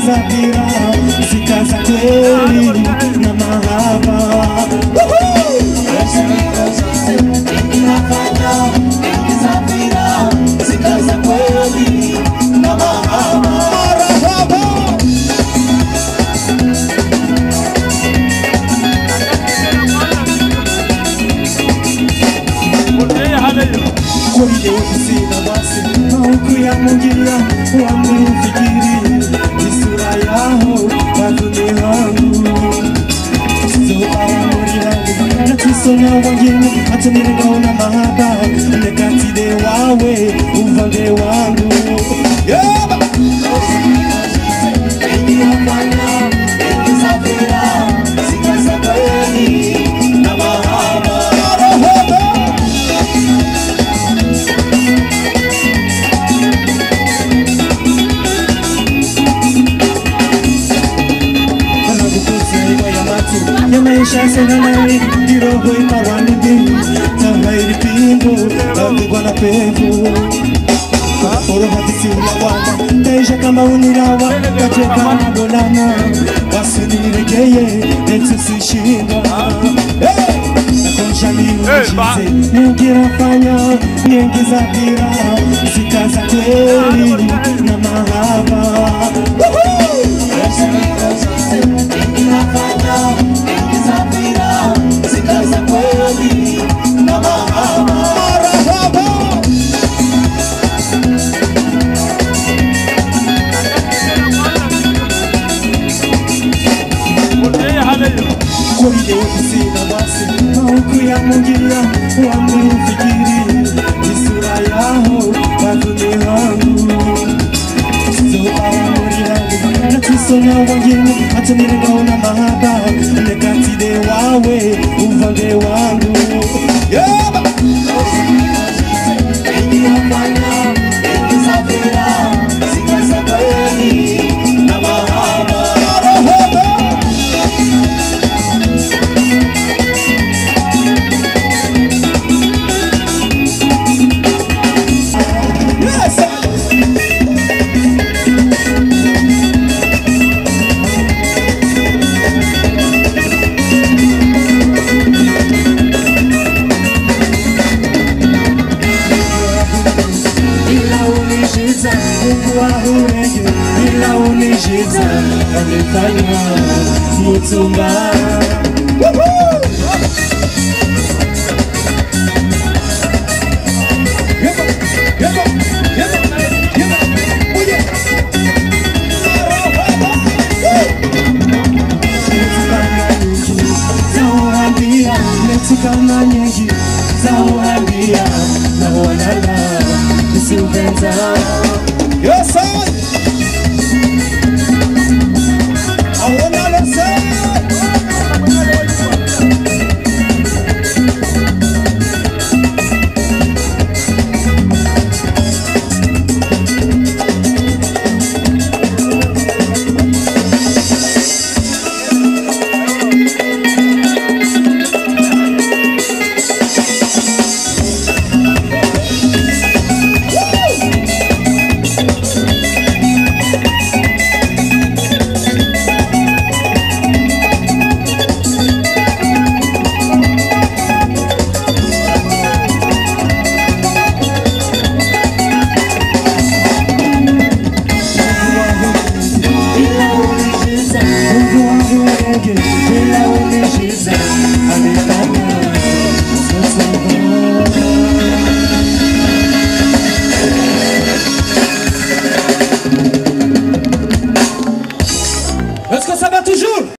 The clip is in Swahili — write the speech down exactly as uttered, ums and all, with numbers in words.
za vira, zikaza kweli na mahaba. Zikaza kweli na mahaba. Kweli leo sina basi haukuya mungia wamenifikiri isura yao waduni wangu so awamuri hangu natisona wangine hata nirengaona mahaba nekatide wawe uvande wangu yaba Engi wafanya, engi zafira, zikaza kweli na mahaba. Yamaisha senanawi, dirogo imarwanidi, tahairi pimbo, adigwa na pevu. Oro hatisi ulawama, teisha kama unirawa, kacheka na dolana, wasiniregeye, etu sishinda. Nakonsha ni ujize, ningirafanya, niengiza vira, zikaza kweli na mahaba. Zikaza kweli na mahaba. Kweli leo sina basi haukuya mungia wamenifikiri isura yao waduni wangu so awamuri hangu natisona wangine hata nirengaona mahaba nekatide wawe uvande wangu yaba Engi wafanya, engi zafira, zikaza kweli na mahaba. Bila unijiza amefanya mutumba. Zawambia netukana nyingi, zawambia na wanala usiupenda. Yes, sir.